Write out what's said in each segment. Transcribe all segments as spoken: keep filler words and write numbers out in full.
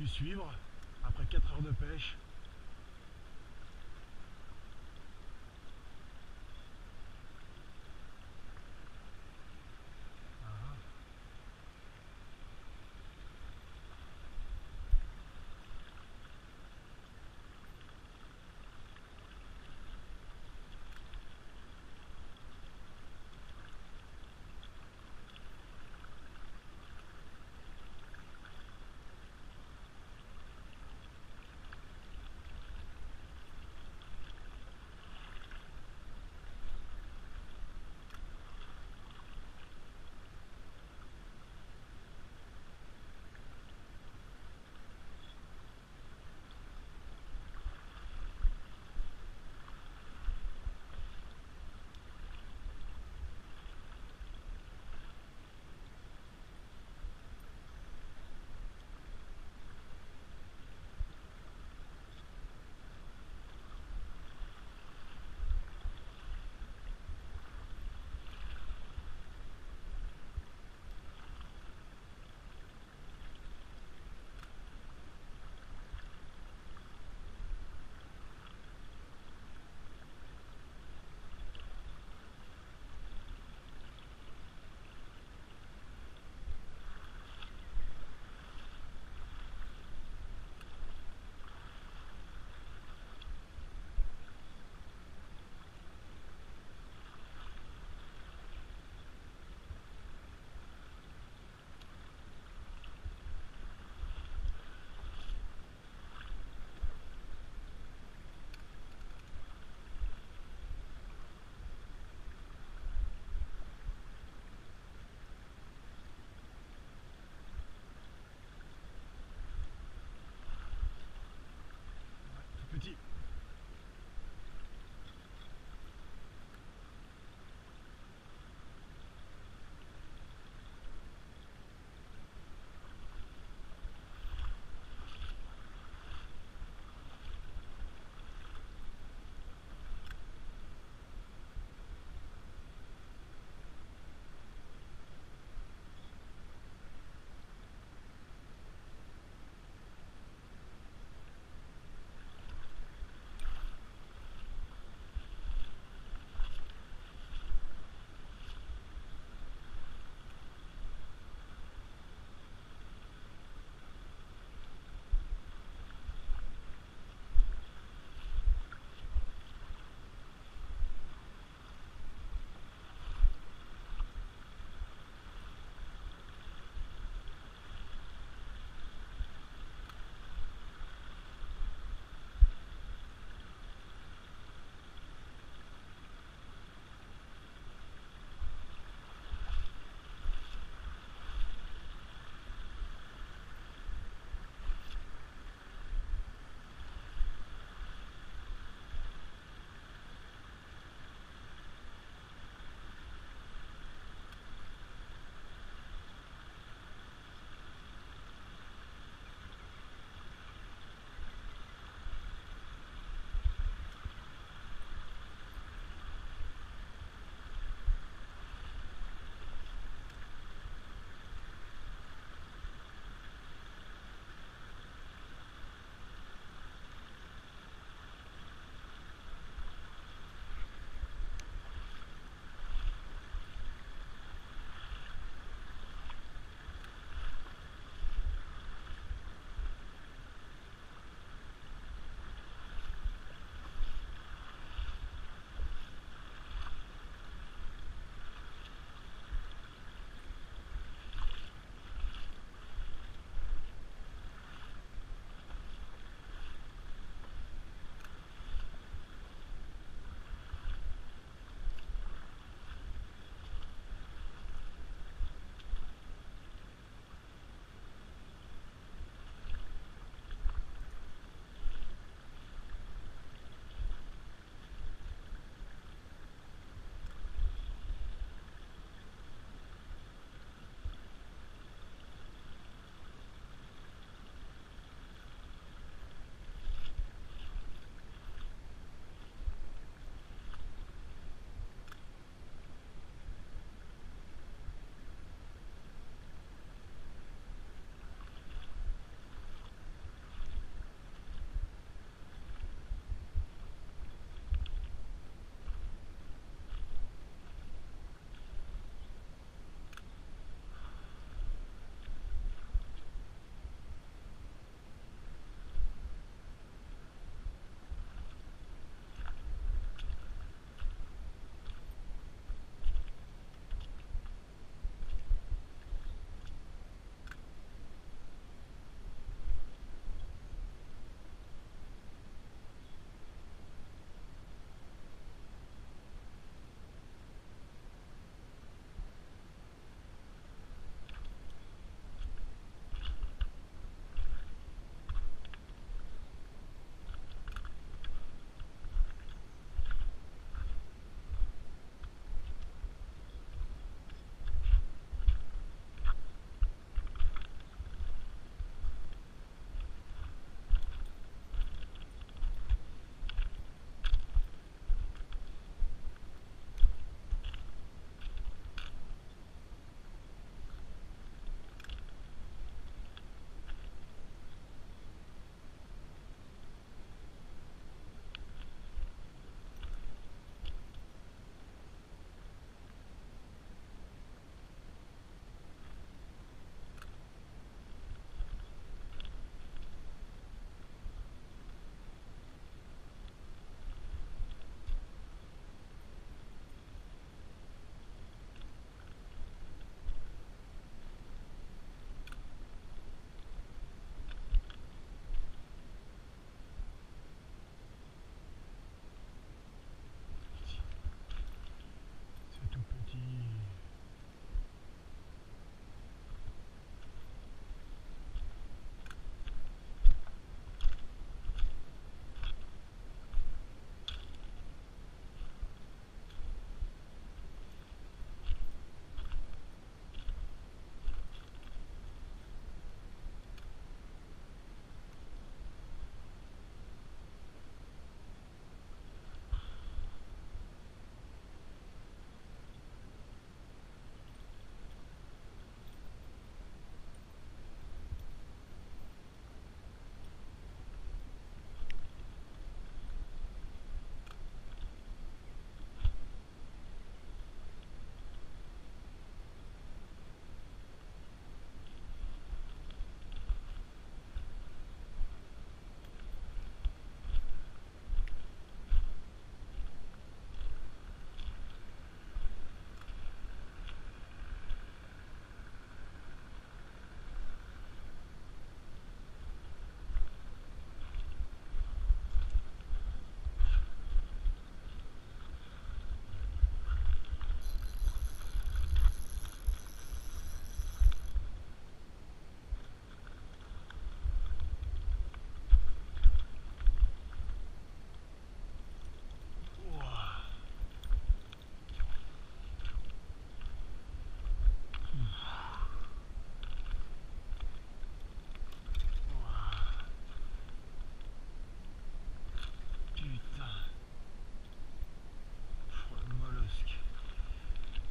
suivre après quatre heures de pêche.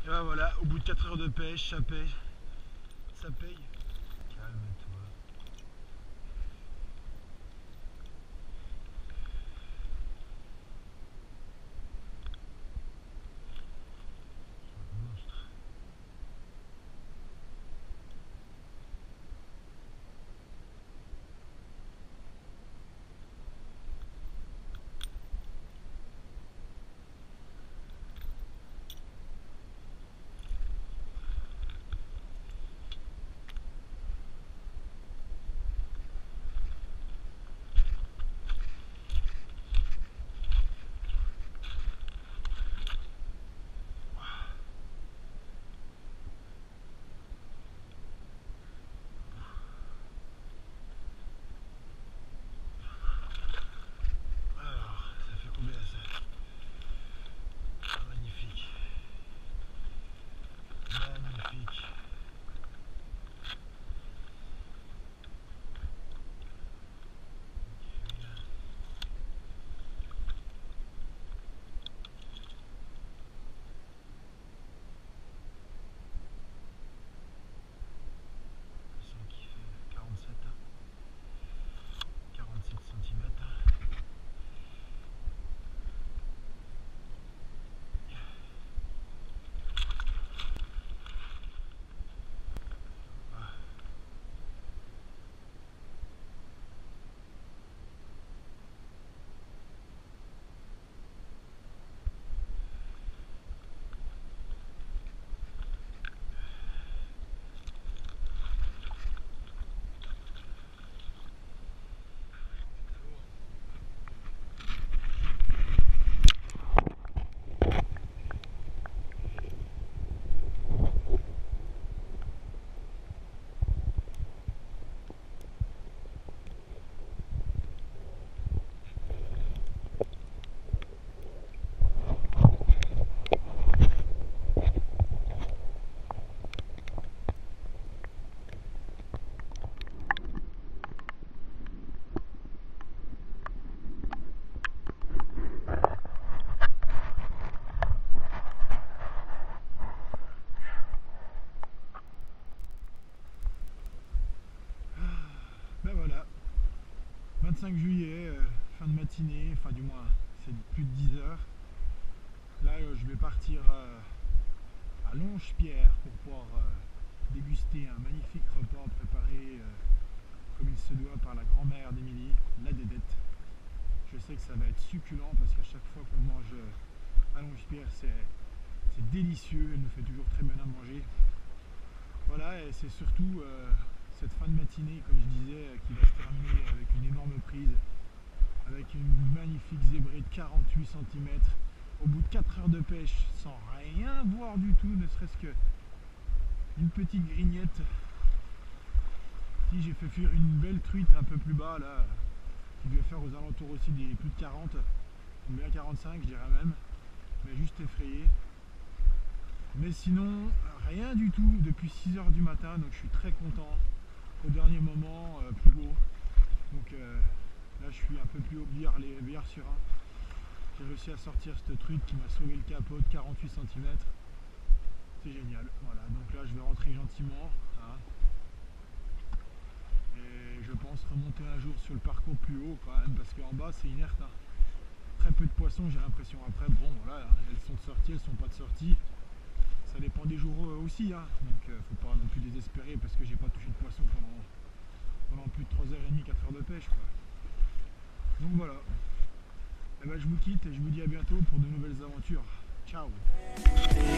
Et ben voilà, au bout de quatre heures de pêche, ça paye. Ça paye. Calme-toi. Monstre. Alors, ça fait combien ça? Ah, magnifique. Magnifique. Qui fait quarante-sept, quarante-sept centimètres. Ben voilà, vingt-cinq juillet, euh, fin de matinée, enfin du moins c'est plus de dix heures. Là euh, je vais partir euh, à Longe-Pierre pour pouvoir euh, déguster un magnifique repas préparé euh, comme il se doit par la grand-mère d'Émilie, la Dédette. Je sais que ça va être succulent parce qu'à chaque fois qu'on mange euh, à Longe-Pierre c'est délicieux, elle nous fait toujours très bien à manger. Voilà, et c'est surtout euh, cette fin de matinée, comme je disais, qui va se terminer avec une énorme prise, avec une magnifique zébrée de quarante-huit centimètres, au bout de quatre heures de pêche, sans rien voir du tout, ne serait-ce que une petite grignette. Si j'ai fait fuir une belle truite un peu plus bas, là, qui devait faire aux alentours aussi des plus de quarante, ou bien quarante-cinq, je dirais même, mais juste effrayé. Mais sinon, rien du tout depuis six heures du matin, donc je suis très content. Au dernier moment, euh, plus haut. Donc euh, là, je suis un peu plus haut, billard, les billards sur un. J'ai réussi à sortir cette truite qui m'a sauvé le capot de quarante-huit centimètres. C'est génial. Voilà, donc là, je vais rentrer gentiment. Hein. Et je pense remonter un jour sur le parcours plus haut quand même, parce qu'en bas, c'est inerte. Hein. Très peu de poissons, j'ai l'impression. Après, bon, voilà, elles sont de sortie, elles sont pas de sortie. Ça dépend des jours aussi, hein. Donc euh, faut pas non plus désespérer parce que j'ai pas touché de poisson pendant, pendant plus de trois heures trente, quatre heures de pêche, quoi. Donc voilà. Et ben, je vous quitte et je vous dis à bientôt pour de nouvelles aventures. Ciao.